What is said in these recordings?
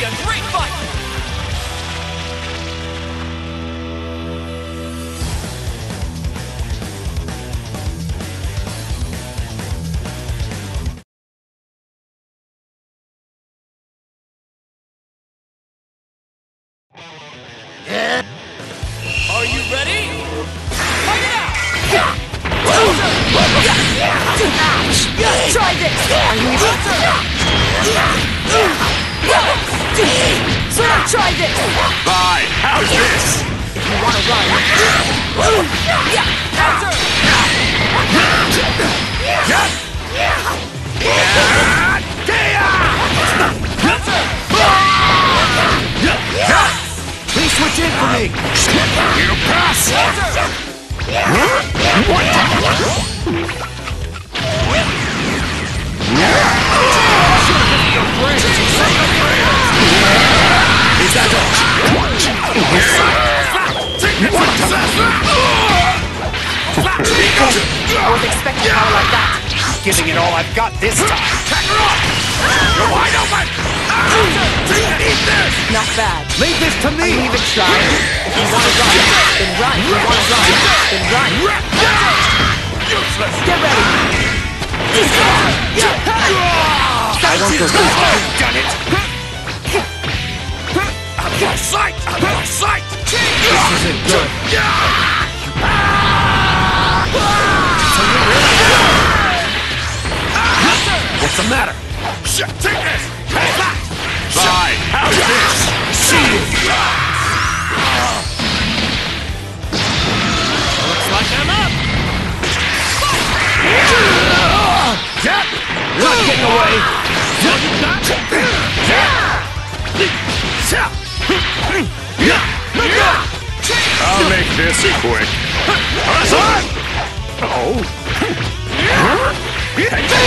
be a great fight! Are you ready? Fight it out! Try this! So try this! Bye! How's this? If you want to run... Counter! Please switch in for me! You pass! Is that all? I was expecting power like that. Giving it all I've got this time! You're wide open! Eat this! Not bad. Leave this to me! Leave it try. If you want to run, then run. If you want to run, then run. Useless! Get ready. I won't go through. You've done it! Out of my sight! Out of my sight! This isn't good. What's the matter? Shit, take this! Take that! Bye! How's this? See you! Looks like I'm up! Yep! You're not getting away! I'll make this quick. Oh! You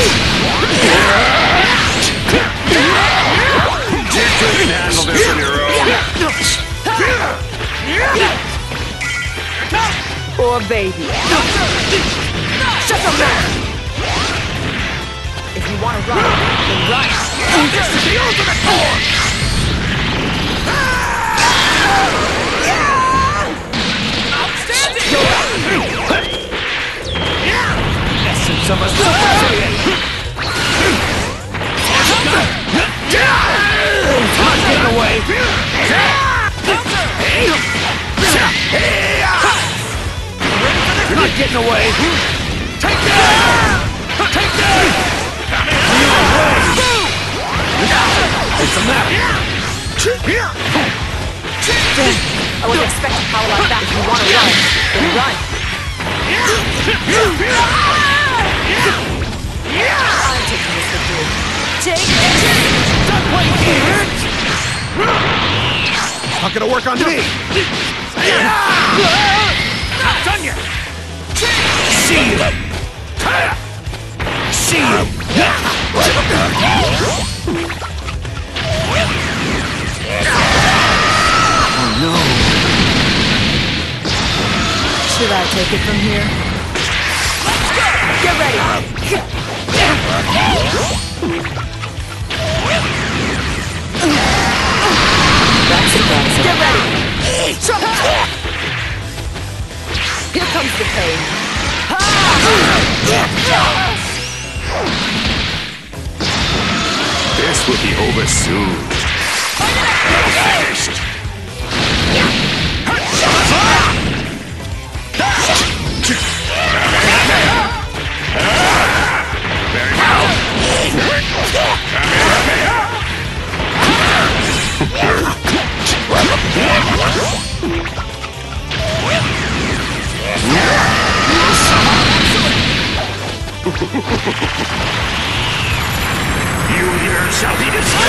couldn't handle this on your own. Poor baby. Shut the mouth! If you want to run, then run. This is the ultimate form! Essence of a Super Saiyan! Not getting away! You're not getting away! Take that! Take that! What's the matter? I was expecting power like that. If you want to run, then run. I'm taking this with you. Take it! Stop playing games! Not gonna work on me! Not done yet! See you! See you! Oh no! Should I take it from here? Get ready! That's surprising. Get ready! Here comes the pain. This will be over soon. Finished! Very well. You here shall be destroyed!